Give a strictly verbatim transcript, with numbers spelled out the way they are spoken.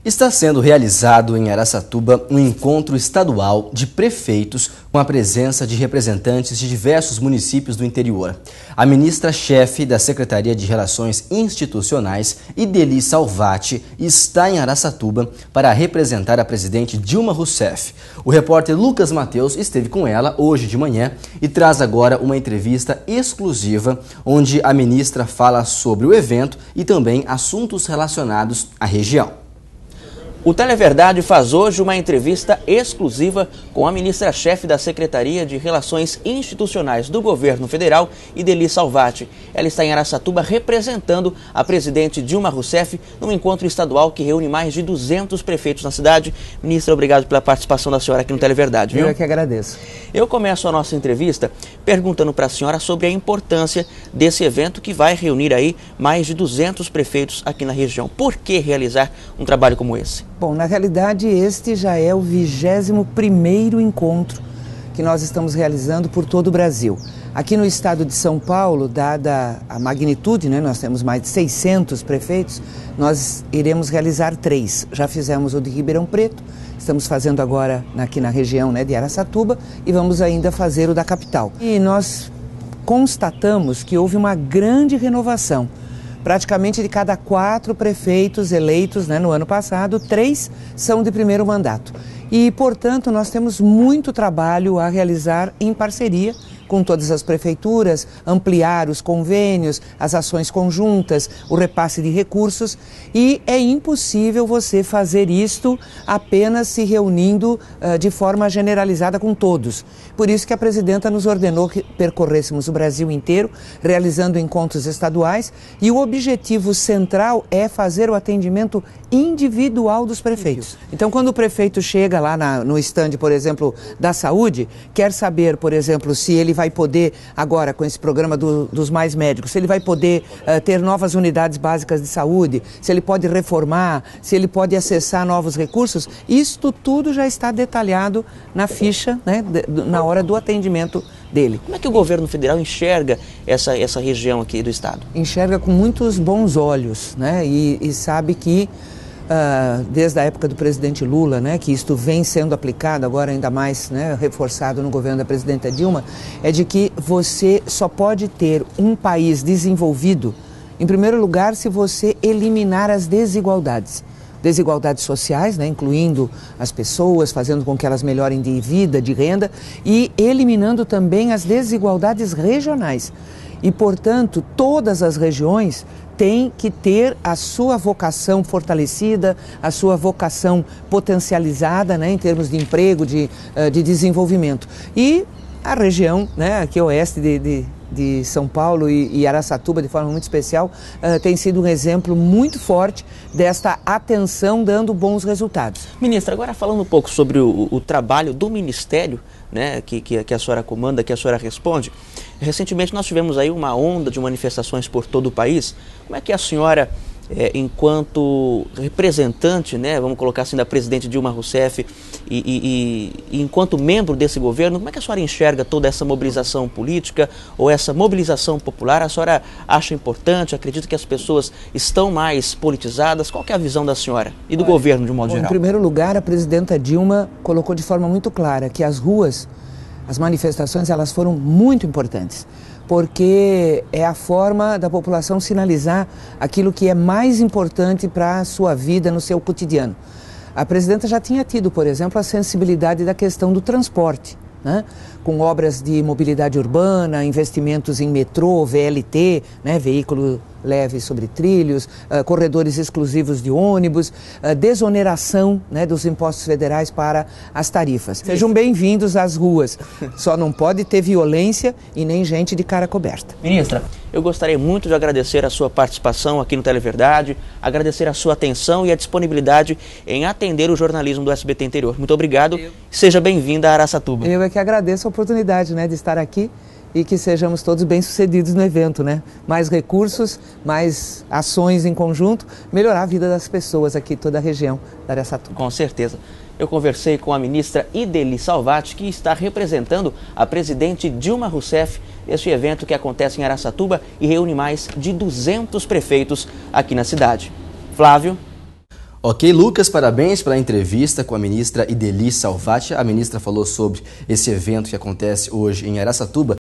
Está sendo realizado em Araçatuba um encontro estadual de prefeitos com a presença de representantes de diversos municípios do interior. A ministra-chefe da Secretaria de Relações Institucionais, Ideli Salvati, está em Araçatuba para representar a presidente Dilma Rousseff. O repórter Lucas Mateus esteve com ela hoje de manhã e traz agora uma entrevista exclusiva onde a ministra fala sobre o evento e também assuntos relacionados à região. O Televerdade faz hoje uma entrevista exclusiva com a ministra-chefe da Secretaria de Relações Institucionais do Governo Federal, Ideli Salvati. Ela está em Araçatuba representando a presidente Dilma Rousseff num encontro estadual que reúne mais de duzentos prefeitos na cidade. Ministra, obrigado pela participação da senhora aqui no Televerdade, viu? Eu é que agradeço. Eu começo a nossa entrevista perguntando para a senhora sobre a importância desse evento que vai reunir aí mais de duzentos prefeitos aqui na região. Por que realizar um trabalho como esse? Bom, na realidade este já é o vigésimo primeiro encontro que nós estamos realizando por todo o Brasil. Aqui no estado de São Paulo, dada a magnitude, né, nós temos mais de seiscentos prefeitos, nós iremos realizar três. Já fizemos o de Ribeirão Preto, estamos fazendo agora aqui na região, né, de Araçatuba e vamos ainda fazer o da capital. E nós constatamos que houve uma grande renovação. Praticamente de cada quatro prefeitos eleitos, né, no ano passado, três são de primeiro mandato. E, portanto, nós temos muito trabalho a realizar em parceria com todas as prefeituras, ampliar os convênios, as ações conjuntas, o repasse de recursos. E é impossível você fazer isto apenas se reunindo uh, de forma generalizada com todos. Por isso que a presidenta nos ordenou que percorrêssemos o Brasil inteiro, realizando encontros estaduais, e o objetivo central é fazer o atendimento individual dos prefeitos. Então, quando o prefeito chega lá na, no estande, por exemplo, da saúde, quer saber, por exemplo, se ele vai poder, agora com esse programa do, dos Mais Médicos, se ele vai poder uh, ter novas unidades básicas de saúde, se ele pode reformar, se ele pode acessar novos recursos, isto tudo já está detalhado na ficha, né, de, na hora do atendimento dele. Como é que o governo federal enxerga essa, essa região aqui do estado? Enxerga com muitos bons olhos, né, e, e sabe que Uh, desde a época do presidente Lula, né, que isto vem sendo aplicado, agora ainda mais, né, reforçado no governo da presidenta Dilma, é de que você só pode ter um país desenvolvido, em primeiro lugar, se você eliminar as desigualdades. Desigualdades sociais, né, incluindo as pessoas, fazendo com que elas melhorem de vida, de renda, e eliminando também as desigualdades regionais. E, portanto, todas as regiões têm que ter a sua vocação fortalecida, a sua vocação potencializada, né, em termos de emprego, de, de desenvolvimento. E a região, né, aqui oeste de, de, de São Paulo e, e Araçatuba, de forma muito especial, uh, tem sido um exemplo muito forte desta atenção dando bons resultados. Ministra, agora falando um pouco sobre o, o trabalho do Ministério, né, que, que, que a senhora comanda, que a senhora responde. Recentemente nós tivemos aí uma onda de manifestações por todo o país. Como é que a senhora, é, enquanto representante, né, vamos colocar assim, da presidente Dilma Rousseff e, e, e enquanto membro desse governo, como é que a senhora enxerga toda essa mobilização política ou essa mobilização popular? A senhora acha importante? Acredita que as pessoas estão mais politizadas? Qual que é a visão da senhora e do Olha, governo de um modo bom, geral? Em primeiro lugar, a presidenta Dilma colocou de forma muito clara que as ruas, as manifestações, elas foram muito importantes, porque é a forma da população sinalizar aquilo que é mais importante para a sua vida, no seu cotidiano. A presidenta já tinha tido, por exemplo, a sensibilidade da questão do transporte, né? Com obras de mobilidade urbana, investimentos em metrô, V L T, né? Veículo leve sobre trilhos, uh, corredores exclusivos de ônibus, uh, desoneração, né, dos impostos federais para as tarifas. Sejam bem-vindos às ruas, só não pode ter violência e nem gente de cara coberta. Ministra, eu gostaria muito de agradecer a sua participação aqui no Televerdade, agradecer a sua atenção e a disponibilidade em atender o jornalismo do S B T Interior. Muito obrigado, eu... seja bem-vinda a Araçatuba. Eu é que agradeço a oportunidade, né, de estar aqui e que sejamos todos bem-sucedidos no evento, né? Mais recursos, mais ações em conjunto, melhorar a vida das pessoas aqui, toda a região da Araçatuba. Com certeza. Eu conversei com a ministra Ideli Salvati, que está representando a presidente Dilma Rousseff neste evento que acontece em Araçatuba e reúne mais de duzentos prefeitos aqui na cidade. Flávio. Ok, Lucas, parabéns pela entrevista com a ministra Idely Salvati. A ministra falou sobre esse evento que acontece hoje em Araçatuba.